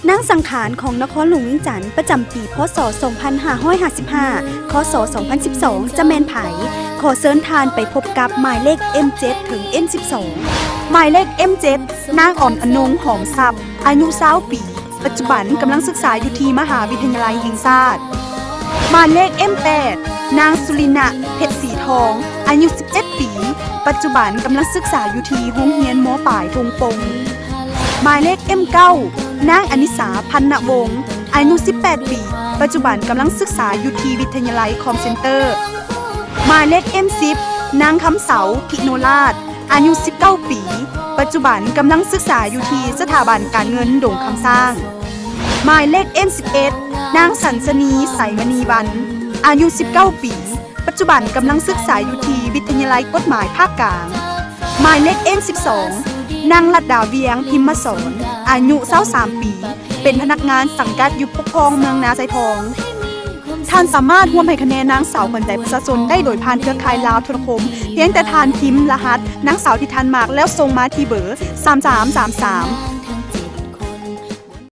นางสังขารของนครหลวงเวียงจันทร์ประจำปีพ.ศ. 2555 ค.ศ. 2012 จะแม่นไผขอเชิญทานไปพบกับหมายเลข M7 ถึง M12 หมายเลข M7 นางอ่อนอนงหอมทรัพย์อายุ20 ปีปัจจุบันกำลังศึกษาอยู่ที่มหาวิทยาลัยแห่งชาติหมายเลข M8 นางสุริณะเพชรสีทองอายุ17 ปีปัจจุบันกำลังศึกษาอยู่ที่โรงเรียนม.ปลายทงปงหมายเลข M9 นางอนิสาพันนวงศ์อายุ18 ปีปัจจุบันกำลังศึกษาอยู่ที่วิทยาลัยคอมเซ็นเตอร์หมายเลข M10 นางคำเสาพิโนราชอายุ19 ปีปัจจุบันกำลังศึกษาอยู่ที่สถาบันการเงินดงคำสร้างหมายเลข M11 นางสันสนีไสมณีวรรณอายุ19 ปีปัจจุบันกำลังศึกษาอยู่ที่วิทยาลัยกฎหมายภาคกลางหมายเลข M12 นางลัดดาเวียงพิมพ์สอนอายุ23 ปีเป็นพนักงานสังกัดอยู่ปกครองเมืองนาไซทองท่านสามารถร่วมให้คะแนนนางสาวขวัญใจประชาชนได้โดยผ่านเครือข่ายลาวโทรคมเพียงแต่ทานพิมพ์รหัสนางสาวที่ทานมากแล้วส่งมาที่เบอร์3333